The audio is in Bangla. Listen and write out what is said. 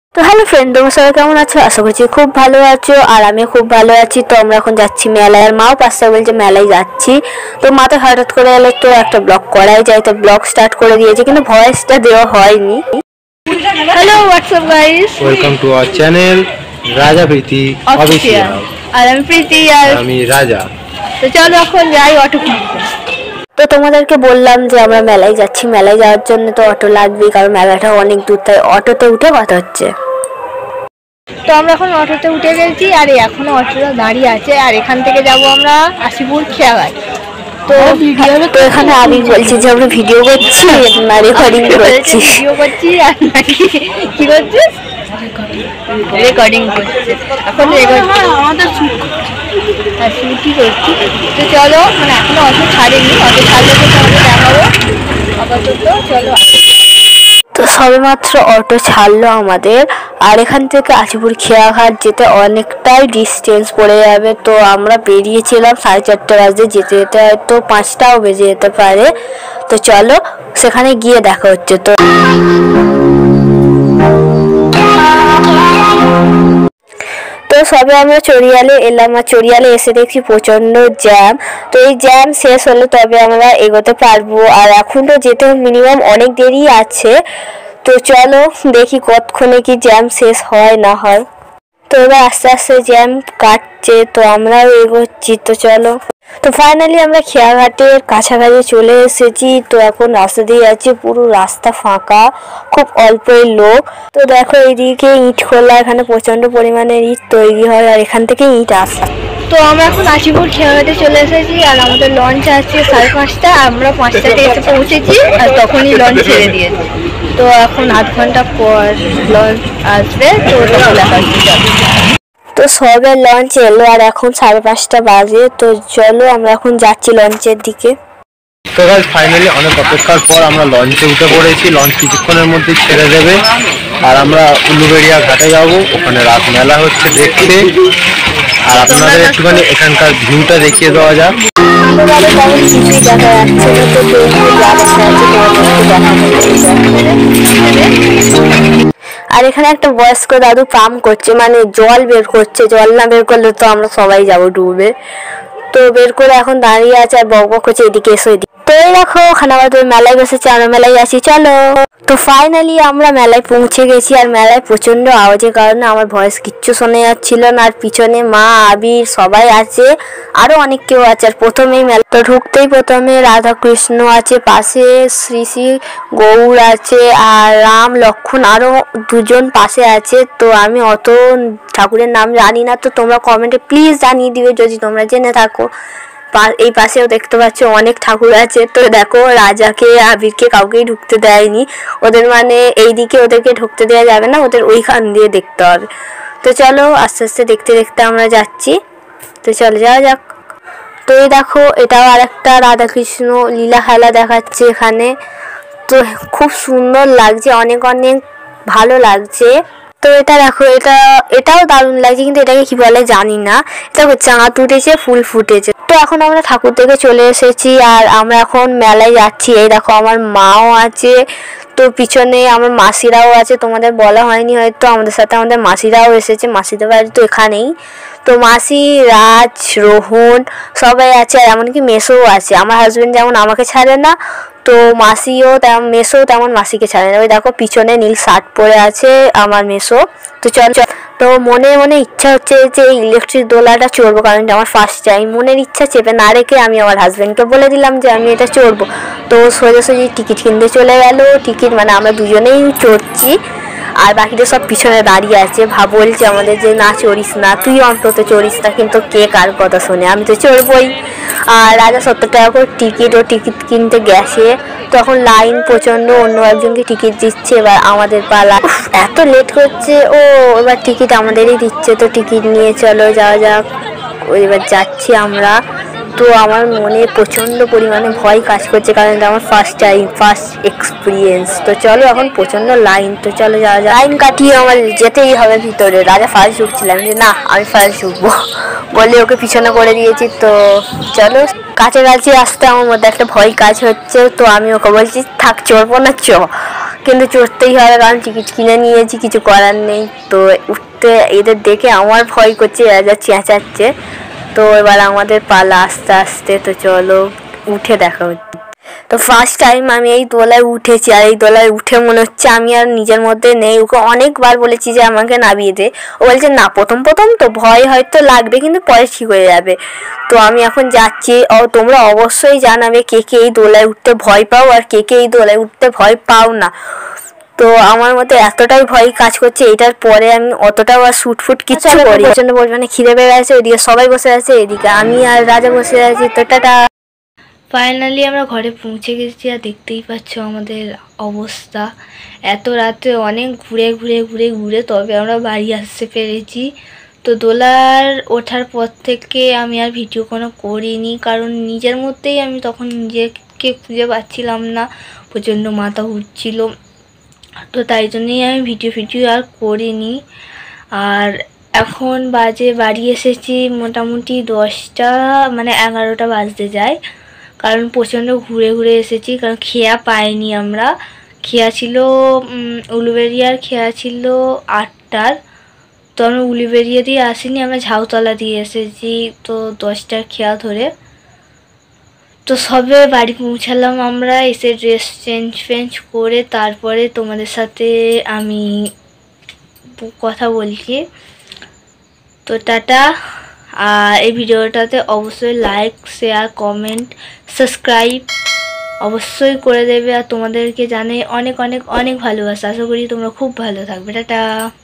তো হ্যালো ফ্রেন্ড, তোমরা সবাই কেমন আছো? আশা করছি খুব ভালো আছো, আর আমি খুব ভালো আছি। তো আমরা এখন যাচ্ছি মেলায়, আর মাও পাঁচটা বলছে মেলায় যাচ্ছি। তো মাথা হঠাৎ করে এলো, তো একটা ব্লগ করাই যায়, তো ব্লগ স্টার্ট করে দিয়েছে, কিন্তু ভয়েসটা দেওয়া হয়নি। Hello WhatsApp guys, welcome to our channel Raja Priti official. আর আমি প্রীতি আর আমি রাজা। তো চলো এখন যাই অটো খুঁজতে। তো তোমাদেরকে বললাম যে আমরা মেলায় যাচ্ছি, মেলায় যাওয়ার জন্য তো অটো লাগবে, কারণ মেলাটা অনেক দূর, তাই অটোতে উঠে কথা হচ্ছে। তো আমরা এখন অটোতে উঠে গেছি, আর এখনো অটোটা দাঁড়িয়ে আছে, আর এখান থেকে যাব আমরা আশিপুর খেয়াঘাট। তো ভিডিও তো এখানে আমি বলছি যে আমরা ভিডিও করছি না রেকর্ডিং করছি, ভিডিও করছি আর নাকি কি করছিস? রেকর্ডিং করছে এখন, আমাদের শুটই করছি। তো চলো, মানে এখনো অটো ছাড়েনি, অটো ছাড়লে তো তোমাদের দেখাবো। আপাতত চলো। তো সবেমাত্র অটো ছাড়লো আমাদের, আর এখান থেকে আশিপুর খেয়াঘাট যেতে অনেকটাই ডিস্টেন্স পড়ে যাবে। তো আমরা বেরিয়েছিলাম 4:30 বাজে, যেতে যেতে হয়তো 5টাও বেজে যেতে পারে। তো চলো সেখানে গিয়ে দেখা হচ্ছে। তো সবে আমরা চড়িয়ালে এলাম, আর চড়িয়ালে এসে দেখছি প্রচন্ড জ্যাম। তো এই জ্যাম শেষ হলে তবে আমরা এগোতে পারবো, আর এখনও যেতে মিনিমাম অনেক দেরি আছে। তো চলো দেখি কতক্ষণে কি জ্যাম শেষ হয় না হয়। তো এবার আস্তে আস্তে জ্যাম কাটছে, তো আমরাও এগোচ্ছি। তো চলো, তো ফাইনালি আমরা খেয়াঘাটের কাছাকাছি চলে এসেছি। তো এখন রাস্তা দিয়ে যাচ্ছি, পুরো রাস্তা ফাঁকা, খুব অল্পই লোক। তো দেখো এইদিকে ইট খোলা, এখানে প্রচন্ড পরিমাণে ইট তৈরি হয়, আর এখান থেকে ইট আসে। তো আমরা এখন আশিপুর খেয়াঘাটে চলে এসেছি, আর আমাদের লঞ্চ আছে 5:30, আমরা 5টাতে এসে পৌঁছেছি, আর তখনই লঞ্চ ছেড়ে দিয়েছে। তো এখন আধ ঘন্টা পর লঞ্চ আসবে, তো তখন দেখা হচ্ছে। তো সবে লঞ্চ এলো, আর এখন 5:30 বাজে। তো চলো আমরা এখন যাচ্ছি লঞ্চের দিকে। তো গাইস ফাইনালি অনেক অপেক্ষার পর আমরা লঞ্চে উঠে পড়েছি। লঞ্চ কিছুক্ষণের মধ্যে ছেড়ে দেবে, আর আমরা উলুবেড়িয়া ঘাটে যাব, ওখানে রাত মেলা হচ্ছে দেখতে। আর আপনাদের একটুখানি এখানকার ভিউটা দেখিয়ে দেওয়া যাক। কিছুই দেখা যাচ্ছে না, তো আর এখানে একটা বয়স্ক দাদু পাম্প করছে, মানে জল বের করছে। জল না বের করলে তো আমরা সবাই যাবো ডুবে। তো বের করে এখন দাঁড়িয়ে আছে, আর বক বক করছে এদিকে এসো এদিকে। তো এই দেখো ওখানে আবার মেলায় বসেছে, আমরা মেলায় যাচ্ছি, চলো। তো ফাইনালি আমরা মেলায় পৌঁছে গেছি, আর মেলায় প্রচন্ড আওয়াজের কারণে আমার ভয়েস কিচ্ছু শোনা যাচ্ছিল না। আর পিছনে মা, আবির সবাই আছে, আরো অনেক কেউ আছে। আর প্রথমেই মেলা তো ঢুকতেই প্রথমে রাধা কৃষ্ণ আছে, পাশে শ্রী শ্রী গৌর আছে, আর রাম লক্ষ্মণ আরো দুজন পাশে আছে। তো আমি অত ঠাকুরের নাম জানি না, তো তোমরা কমেন্টে প্লিজ জানিয়ে দিবে যদি তোমরা জেনে থাকো। এই পাশেও দেখতে পাচ্ছ অনেক ঠাকুর আছে। তো দেখো রাজাকে, আবিরকে কাউকেই ঢুকতে দেয়নি, ওদের মানে এইদিকে ওদেরকে ঢুকতে দেওয়া যাবে না, ওদের ওইখান দিয়ে দেখতে হবে। তো চলো আস্তে আস্তে দেখতে দেখতে আমরা যাচ্ছি। তো চলো যাওয়া যাক। তো এই দেখো এটাও আর একটা রাধাকৃষ্ণ লীলা খেলা দেখাচ্ছে এখানে। তো খুব সুন্দর লাগছে, অনেক অনেক ভালো লাগছে। তো এটা দেখো, এটাও দারুণ লাগছে, কিন্তু এটাকে কি বলে জানি না। এটা চাঁদ উঠেছে, ফুল ফুটেছে। তো এখন আমরা ঠাকুর দেখে চলে এসেছি, আর আমরা এখন মেলায় যাচ্ছি। এই দেখো আমার মাও আছে, তো পিছনে আমার মাসিরাও আছে। তোমাদের বলা হয়নি হয়তো, আমাদের সাথে আমাদের মাসিরাও এসেছে, মাসিদের বাড়ি তো এখানেই। তো মাসি, রাজ, রোহন সবাই আছে, আর এমনকি মেসোও আছে। আমার হাজবেন্ড যেমন আমাকে ছাড়ে না, তো মাসিও তেমন, মেসোও তেমন মাসিকে ছাড়ে না। ওই দেখো পিছনে নীল শার্ট পরে আছে আমার মেসো। তো চল, তো মনে মনে ইচ্ছা হচ্ছে যে এই ইলেকট্রিক দোলাটা চড়বো, কারণ এটা আমার ফার্স্ট টাইম। মনের ইচ্ছা চেপে না রেখে আমি আমার হাজবেন্ডকে বলে দিলাম যে আমি এটা চড়বো। তো সোজাসুজি টিকিট কিনতে চলে গেল। টিকিট মানে আমরা দুজনেই চড়ছি, আর বাকিটা সব পিছনে দাঁড়িয়ে আছে। বলছে আমাদের যে না চড়িস না, তুই অন্তত চড়িস না, কিন্তু কে কার কথা শোনে, আমি তো চড়বই। আর রাজা 70 টাকা করে টিকিট, ও টিকিট কিনতে গেছে। তখন লাইন প্রচণ্ড, অন্য একজনকে টিকিট দিচ্ছে, এবার আমাদের পালা। এত লেট করছে ও, এবার টিকিট আমাদেরই দিচ্ছে। তো টিকিট নিয়ে চলো যাওয়া যাক। এবার যাচ্ছি আমরা। তো আমার মনে প্রচণ্ড পরিমাণে ভয় কাজ করছে, কারণ এটা আমার ফার্স্ট টাইম, ফার্স্ট এক্সপিরিয়েন্স। তো চলো এখন প্রচণ্ড লাইন, তো চলো যাওয়া যায়। লাইন কাটিয়ে আমার যেতেই হবে ভিতরে। রাজা ফার্স্ট ঢুকছিলাম, যে না আমি ফার্স্ট ঢুকবো বলে ওকে পিছনে করে দিয়েছি। তো চলো কাছাকাছি আসতে আমার মধ্যে একটা ভয় কাজ হচ্ছে। তো আমি ওকে বলছি থাক চড়বো না, কিন্তু চড়তেই হবে, কারণ টিকিট কিনে নিয়েছি, কিছু করার নেই। তো উঠতে এদের দেখে আমার ভয় করছে, এরা যা চেঁচাচ্ছে। তো এবার আমাদের পালা আস্তে আস্তে। তো চলো উঠে দেখা হচ্ছে। তো ফার্স্ট টাইম আমি এই দোলায় উঠেছি, আর এই দোলায় উঠে মনে হচ্ছে আমি আর নিজের মধ্যে নেই। ওকে অনেকবার বলেছি যে আমাকে নামিয়ে দে, ও বলছে না, প্রথম প্রথম তো ভয় হয়তো লাগবে, কিন্তু পরে ঠিক হয়ে যাবে। তো আমি এখন যাচ্ছি। তোমরা অবশ্যই জানাবে কে কে এই দোলায় উঠতে ভয় পাও আর কে কে এই দোলায় উঠতে ভয় পাও না। তো আমার মধ্যে এতটাই ভয় কাজ করছে, এটার পরে আমি অতটাও আর শুটফুট কিছু করি। প্রচন্ড পরিমাণে খিদে পেয়ে গেছে, ওইদিকে সবাই বসে আছে, এদিকে আমি আর রাজা বসে আছি। তো টাটা। ফাইনালি আমরা ঘরে পৌঁছে গেছি, আর দেখতেই পাচ্ছ আমাদের অবস্থা। এত রাতে অনেক ঘুরে ঘুরে ঘুরে ঘুরে তবে আমরা বাড়ি আসতে পেরেছি। তো দোলার ওঠার পর থেকে আমি আর ভিডিও কোনো করিনি, কারণ নিজের মধ্যেই আমি তখন নিজেকে খুঁজে পাচ্ছিলাম না, প্রচণ্ড মাথা ঘুরছিল। তো তাই জন্যই আমি ভিডিও আর করিনি। আর এখন বাজে, বাড়ি এসেছি মোটামুটি 10টা, মানে 11টা বাজতে যায়, কারণ প্রচণ্ড ঘুরে ঘুরে এসেছি। কারণ খেয়া পাইনি আমরা, খেয়া ছিল উলুবেড়িয়ার খেয়া ছিল 8টার। তো আমরা উলুবেড়িয়া দিয়ে আসিনি, আমরা ঝাউতলা দিয়ে এসেছি, তো 10টার খেয়া ধরে। তো সবে বাড়ি পৌঁছালাম আমরা, এসে ড্রেস চেঞ্জ করে তারপরে তোমাদের সাথে আমি কথা বলছি। তো টাটা। আর এই ভিডিওটাতে অবশ্যই লাইক, শেয়ার, কমেন্ট, সাবস্ক্রাইব অবশ্যই করে দেবে। আর তোমাদেরকে জানাই অনেক অনেক অনেক ভালোবাসা। আশা করি তোমরা খুব ভালো থাকবে। টাটা।